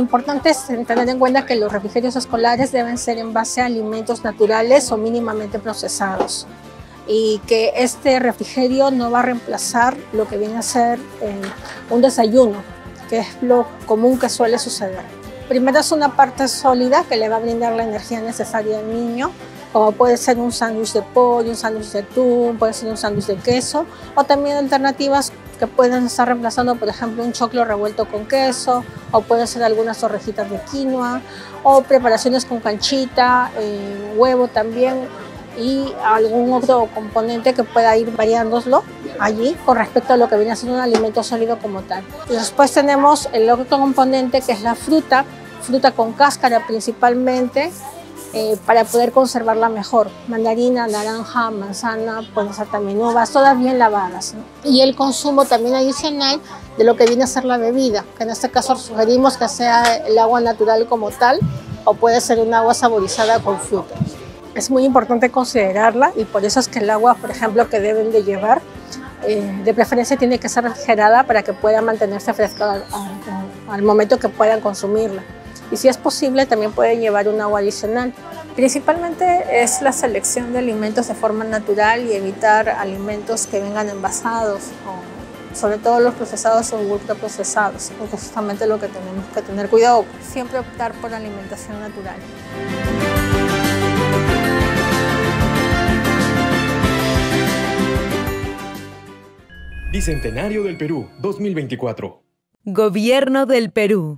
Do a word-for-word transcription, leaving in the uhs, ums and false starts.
importante es tener en cuenta que los refrigerios escolares deben ser en base a alimentos naturales o mínimamente procesados, y que este refrigerio no va a reemplazar lo que viene a ser eh, un desayuno, que es lo común que suele suceder. Primero es una parte sólida que le va a brindar la energía necesaria al niño, como puede ser un sándwich de pollo, un sándwich de atún, puede ser un sándwich de queso, o también alternativas que pueden estar reemplazando, por ejemplo, un choclo revuelto con queso, o pueden ser algunas torrejitas de quinoa, o preparaciones con canchita, eh, huevo también, y algún otro componente que pueda ir variándolo allí con respecto a lo que viene a ser un alimento sólido como tal. Y después tenemos el otro componente, que es la fruta, fruta con cáscara principalmente, eh, para poder conservarla mejor. Mandarina, naranja, manzana, pueden ser también uvas, todas bien lavadas, ¿no? Y el consumo también adicional de lo que viene a ser la bebida, que en este caso sugerimos que sea el agua natural como tal, o puede ser un agua saborizada con frutas. Es muy importante considerarla, y por eso es que el agua, por ejemplo, que deben de llevar, eh, de preferencia tiene que ser refrigerada para que pueda mantenerse fresca al, al, al momento que puedan consumirla. Y si es posible, también pueden llevar un agua adicional. Principalmente es la selección de alimentos de forma natural y evitar alimentos que vengan envasados, o sobre todo los procesados o ultraprocesados, porque es justamente lo que tenemos que tener cuidado. Siempre optar por alimentación natural. Bicentenario del Perú dos mil veinticuatro. Gobierno del Perú.